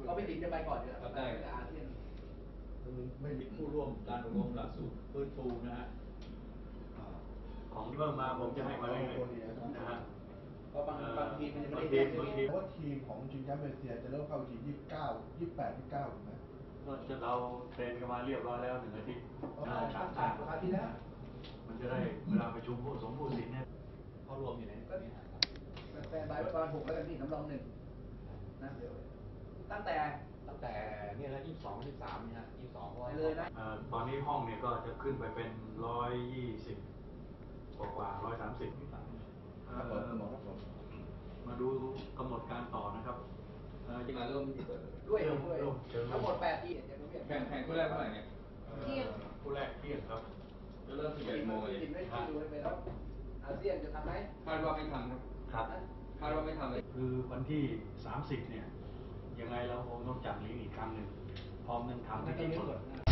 เราไม่ติดจะไปก่อนเดี๋ยวได้อาเซียนไม่มีผู้ร่วมการอบรมหลักสูตรฟื้นฟูนะฮะของเพิ่มมาผมจะให้มาเลยนะฮะเพราะบางทีมันไม่ได้แจ้งว่าทีมของชิงแชมป์เอเชียจะเริ่มเข้าที29 28 29ถูกไหมก็เราเทรนกันมาเรียบร้อยแล้ว1 อาทิตย์อาทิตย์แล้วมันจะได้เวลาประชุมผู้สินเนี่ยเขารวมอยู่ในนี้แฟนบายประมาณ6แล้วกันที่สำรอง1นะตั้งแต่เนี่ยนะ22 23เนี่ยฮะ22 ไปเลยนะตอนนี้ห้องเนี่ยก็จะขึ้นไปเป็น120กว่า130มาดูกำหนดการต่อนะครับที่มาเริ่มด้วยทั้งหมด8 ทีแข่งคู่แรกเท่าไหร่เนี่ยคู่แรกเที่ยงครับจะเริ่ม11 โมงเลยดูไปแล้วอาเซียนจะทำไหมคาดว่าไม่ทำครับคาดว่าไม่ทำเลยคือวันที่30เนี่ยยังไงเราคงต้องจัดลีกอีกครั้งหนึ่งพร้อมนึงทำที่ที่สุด